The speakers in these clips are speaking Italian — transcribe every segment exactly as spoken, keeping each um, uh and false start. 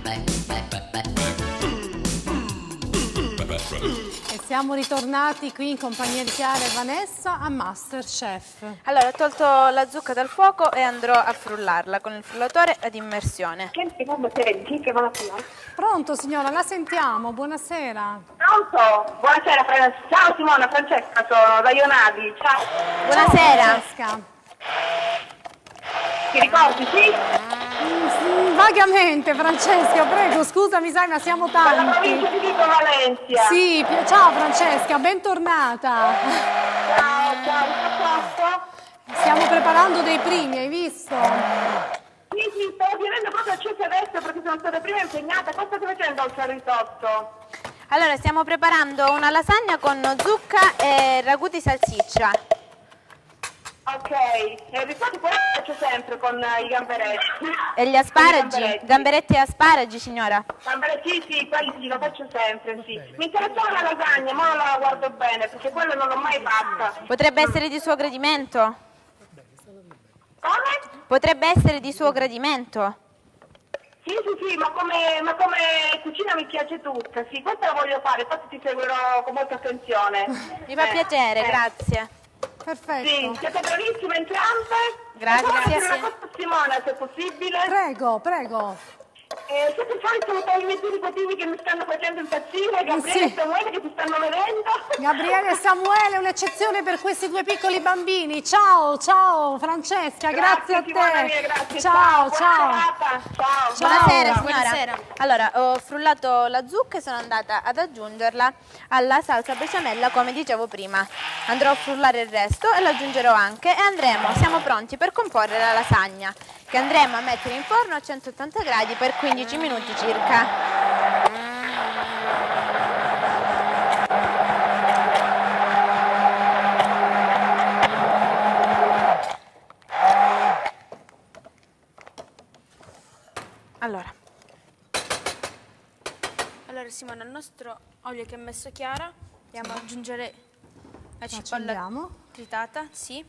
E siamo ritornati qui in compagnia di Chiara e Vanessa a Masterchef. Allora, ho tolto la zucca dal fuoco e andrò a frullarla con il frullatore ad immersione. Pronto signora, la sentiamo, buonasera. Pronto? Buonasera, Fran- ciao Simona, Francesca sono da Ionadi, ciao. Buonasera. Ciao, Francesca. Ti ricordi, sì? Mm, vagamente Francesca, prego, scusami, sai, ma siamo Dalla tanti. provincia di Vico Valencia. Sì, pi- ciao Francesca, bentornata. Ciao, ciao, tutto a posto? Stiamo preparando dei primi, hai visto? Sì, sì, sto venendo proprio acceso adesso perché sono stata prima impegnata. Cosa stai facendo oltre al risotto? Allora, stiamo preparando una lasagna con zucca e ragù di salsiccia. Ok, e il risotto poi lo faccio sempre con i gamberetti. E gli Con i asparagi? gamberetti. Gamberetti e asparagi, signora? Gamberetti, sì, sì, quelli sì, lo faccio sempre, sì. Mi interessava la lasagna, ma non la guardo bene perché quello non l'ho mai fatta. Potrebbe essere di suo gradimento? Come? Potrebbe essere di suo gradimento? Sì, sì, sì, ma come, ma come cucina mi piace tutta, sì, questa la voglio fare, infatti ti seguirò con molta attenzione. Mi fa Eh, piacere, eh. grazie. Perfetto. Sì, siete bravissime entrambe. Grazie. E poi Sì. una cosa, Simona, se è possibile. Prego, prego. Eh, siete il solito i miei due nipotini che mi stanno facendo impazzire, Gabriele Sì. e Samuele che ti stanno vedendo. Gabriele e Samuele, un'eccezione per questi due piccoli bambini. Ciao, ciao Francesca, grazie, a te. Simona mia, grazie. Ciao, Buona ciao. serata. Ciao. Buonasera, Ciao. signora. Buonasera. Allora, ho frullato la zucca e sono andata ad aggiungerla alla salsa besciamella come dicevo prima. Andrò a frullare il resto e lo aggiungerò anche e andremo, siamo pronti per comporre la lasagna che andremo a mettere in forno a centottanta gradi per quindici minuti circa. Allora, Allora Simona, il nostro olio che ha messo Chiara, andiamo ad aggiungere la cipolla Accendiamo. tritata, sì.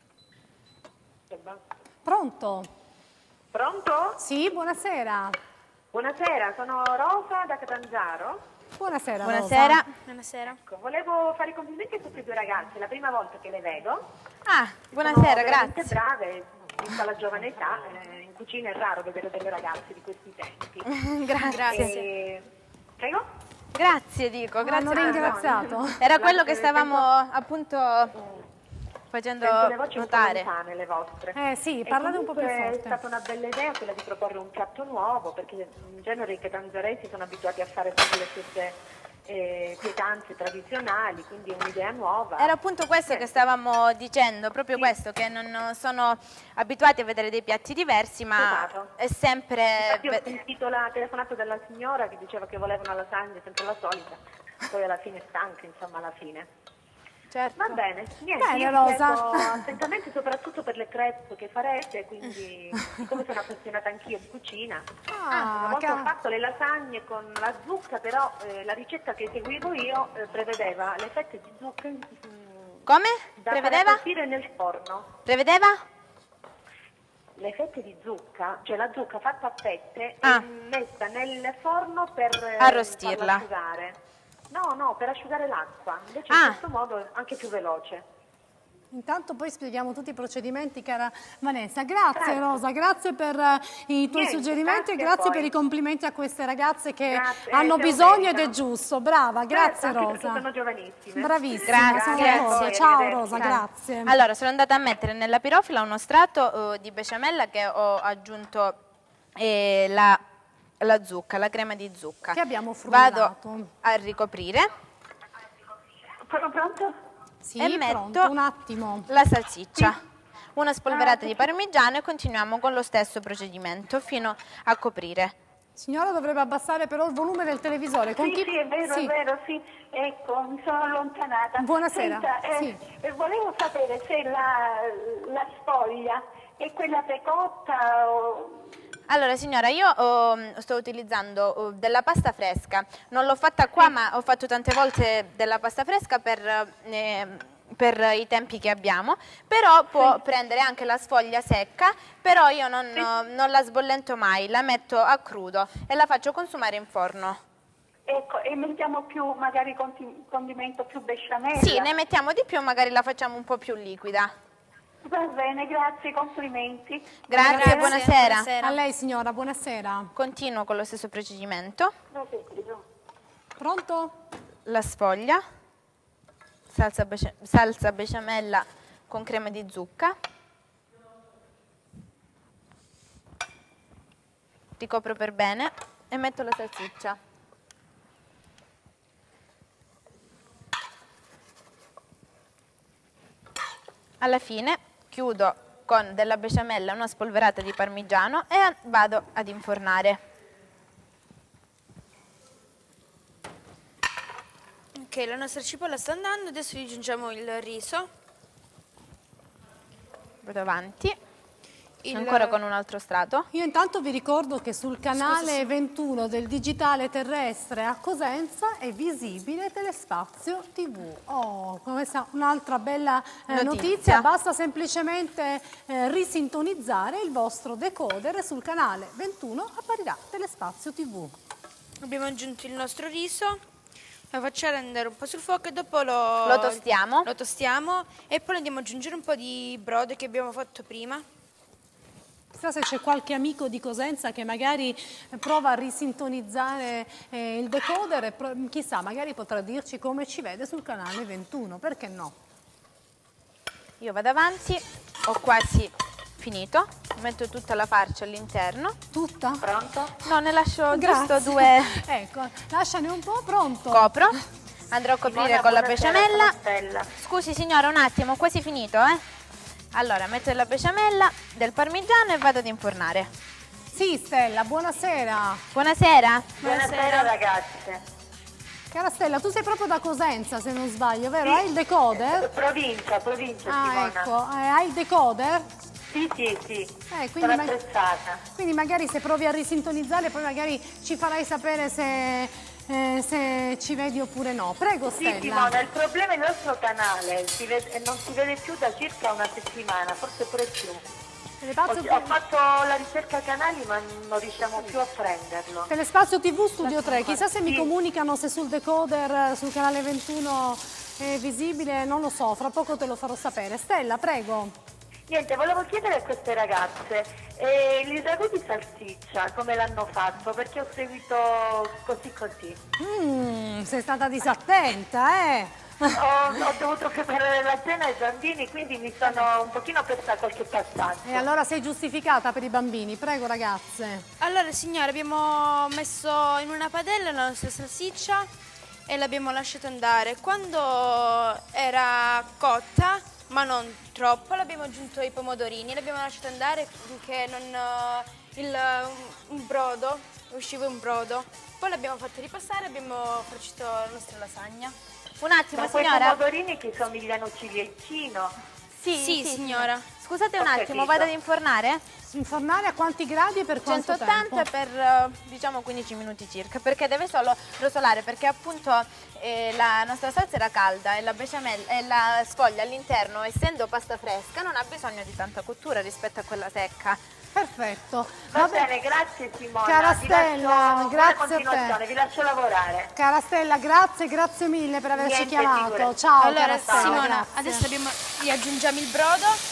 Pronto? Pronto? Sì, buonasera. Buonasera, sono Rosa da Catanzaro. Buonasera, buonasera. Rosa. Buonasera. Ecco, volevo fare i complimenti a tutte e due ragazze, è la prima volta che le vedo. Ah, Sono buonasera, veramente grazie. brave, vista la giovane età, eh, in cucina è raro vedere delle ragazze di questi tempi. Grazie. E... Prego? Grazie, dico, grazie. Hanno per- ringraziato. Era quello che Sento- stavamo appunto facendo Sento le voci un po' notare. lontane, le vostre. Eh sì, E parlate un po' più comunque forte. È stata una bella idea quella di proporre un piatto nuovo, perché in genere i catanzaresi sono abituati a fare sempre le stesse eh, pietanze tradizionali, quindi è un'idea nuova. Era appunto questo che stavamo dicendo, proprio Sì. questo, che non sono abituati a vedere dei piatti diversi, ma Esatto. è sempre... Infatti ho sentito la telefonata della signora che diceva che voleva una lasagna, sempre la solita, poi alla fine stanca, insomma, alla fine. Certo. Va bene, niente, Bene, io Rosa. vi seguo attentamente soprattutto per le crepe che farete, quindi siccome sono appassionata anch'io di cucina. Ah, Anzi, una volta che- ho fatto le lasagne con la zucca, però eh, la ricetta che seguivo io eh, prevedeva le fette di zucca mm, Come? da Prevedeva? far cuocere nel forno. Prevedeva? Le fette di zucca, cioè la zucca fatta a fette Ah. e messa nel forno per eh, Arrostirla. farla asciugare. No, no, per asciugare l'acqua. Invece Ah. in questo modo è anche più veloce. Intanto poi spieghiamo tutti i procedimenti, cara Vanessa. Grazie Certo. Rosa, grazie per eh, i tuoi Niente, suggerimenti e grazie a grazie voi. per i complimenti a queste ragazze che Grazie, hanno se lo bisogno ed meritano. è giusto. Brava, grazie Certo, anche perché Rosa. sono giovanissime. Bravissima, Grazie. sono Grazie. loro. Poi, Ciao arrivederci. Rosa, grazie. Allora, sono andata a mettere nella pirofila uno strato eh, di besciamella che ho aggiunto eh, la, la zucca, la crema di zucca. Che abbiamo frullato. Vado a ricoprire Sono pronto? Sì, e metto pronto, un attimo. la salsiccia, una spolverata Ah, di parmigiano e continuiamo con lo stesso procedimento fino a coprire. Signora dovrebbe abbassare però il volume del televisore. Con Sì, chi... sì, è vero, sì. è vero, sì. Ecco, mi sono allontanata. Buonasera, Senta, eh, sì. eh, volevo sapere se la, la sfoglia è quella precotta o... Allora signora, io oh, sto utilizzando oh, della pasta fresca, non l'ho fatta qua ma ho fatto tante volte della pasta fresca per, eh, per i tempi che abbiamo, però può sì. prendere anche la sfoglia secca, però io non, sì. non la sbollento mai, la metto a crudo e la faccio consumare in forno. Ecco, e mettiamo più magari condimento più besciamella? Sì, ne mettiamo di più, magari la facciamo un po' più liquida. Va bene, grazie, complimenti. Grazie, Grazie. buonasera. buonasera. A lei signora, buonasera. Continuo con lo stesso procedimento. Pronto? La sfoglia, salsa, bece salsa besciamella con crema di zucca. Ricopro per bene e metto la salsiccia. Alla fine chiudo con della besciamella, una spolverata di parmigiano e vado ad infornare. Ok, la nostra cipolla sta andando, adesso gli aggiungiamo il riso. Vado avanti. Il... Ancora con un altro strato. Io intanto vi ricordo che sul canale Scusa, sì. ventuno del digitale terrestre a Cosenza è visibile Telespazio tivù. Oh, questa è un'altra bella eh, notizia. Notizia. Basta semplicemente eh, risintonizzare il vostro decoder e sul canale ventuno apparirà Telespazio tivù. Abbiamo aggiunto il nostro riso, lo facciamo andare un po' sul fuoco e dopo lo, Lo tostiamo. lo tostiamo e poi andiamo ad aggiungere un po' di brodo che abbiamo fatto prima. Chissà se c'è qualche amico di Cosenza che magari prova a risintonizzare eh, il decoder e chissà, magari potrà dirci come ci vede sul canale ventuno, perché no? Io vado avanti, ho quasi finito, metto tutta la farcia all'interno. Tutta? Pronto? No, ne lascio Grazie. giusto due. Ecco, lasciane un po', pronto. Copro, andrò a coprire Simona, con la buonasera, besciamella. sono Stella. Scusi signora, un attimo, ho quasi finito, eh? Allora, metto della besciamella, del parmigiano e vado ad infornare. Sì, Stella, buonasera. Buonasera. Buonasera ragazze. Cara Stella, tu sei proprio da Cosenza, se non sbaglio, vero? Hai il decoder? Provincia, provincia Ah, Simona. ecco, eh, hai il decoder? Sì, sì, sì, Eh, quindi, sono ma- attrezzata. quindi magari se provi a risintonizzare, poi magari ci farai sapere se... Eh, se ci vedi oppure no. Prego Sì, Stella. Simona, il problema è il nostro canale, si vede- non si vede più da circa una settimana, forse pure più. Telespazio, Ho, ho fatto la ricerca canali ma non riusciamo più a prenderlo. Telespazio tivù Studio tre, chissà se mi Sì. comunicano se sul decoder, sul canale ventuno è visibile, non lo so, fra poco te lo farò sapere. Stella, prego. Niente, volevo chiedere a queste ragazze, eh, il ragù di salsiccia come l'hanno fatto? Perché ho seguito così così. Mm, sei stata disattenta, eh? Ho, ho dovuto preparare la cena ai bambini, quindi mi sono un pochino persa qualche passaggio. E allora sei giustificata per i bambini, prego ragazze. Allora signora, abbiamo messo in una padella la nostra salsiccia e l'abbiamo lasciata andare. Quando era cotta, ma non troppo, l'abbiamo aggiunto i pomodorini, l'abbiamo lasciata andare finché non, uh, il, uh, un brodo, usciva un brodo. Poi l'abbiamo fatto ripassare e abbiamo farcito la nostra lasagna. Un attimo Ma quei signora. pomodorini che somigliano ciliegino. Sì, Sì, signora. Scusate un Ho attimo, capito. vado ad infornare? Infornare a quanti gradi e per quanto centottanta tempo? per eh, diciamo quindici minuti circa, perché deve solo rosolare, perché appunto eh, la nostra salsa era calda e la besciamella e la sfoglia all'interno, essendo pasta fresca, non ha bisogno di tanta cottura rispetto a quella secca. Perfetto. Va Vabbè. bene, grazie Simona. Cara Vi Stella, lascio- buona grazie a continuazione, te. vi lascio lavorare. Cara Stella, grazie, grazie mille per averci Niente, chiamato. figurati. Ciao, Allora cara Stella, Simona, grazie. adesso abbiamo, gli aggiungiamo il brodo.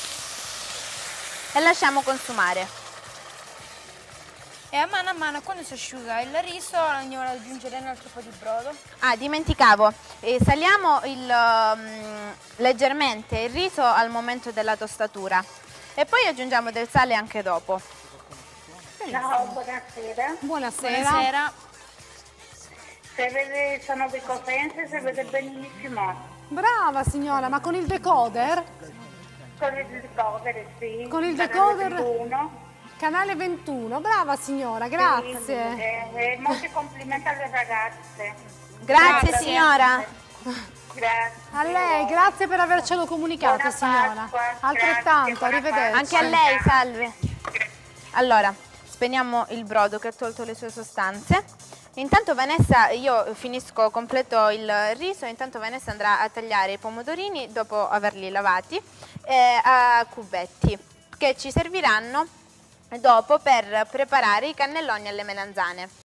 E lasciamo consumare. E a mano a mano, quando si asciuga il riso, andiamo ad aggiungere un altro po' di brodo. Ah, dimenticavo, eh, saliamo il, um, leggermente il riso al momento della tostatura e poi aggiungiamo del sale anche dopo. Ciao, buonasera. Buonasera. Buonasera. Se vede, sono di Cosenza, si vede benissimo. Brava signora, ma con il decoder? Con il decoder, sì. Con il Canale decoder? ventuno. Canale ventuno, brava signora, grazie. Eh, eh, molti complimenti alle ragazze. Grazie, Grazie. signora. Grazie. A lei, grazie per avercelo comunicato Buona signora. Pasqua, Altrettanto, grazie, buona arrivederci. Anche a lei, salve. Allora, spegniamo il brodo che ha tolto le sue sostanze Intanto Vanessa, io finisco, completo il riso, intanto Vanessa andrà a tagliare i pomodorini dopo averli lavati eh, a cubetti che ci serviranno dopo per preparare i cannelloni alle melanzane.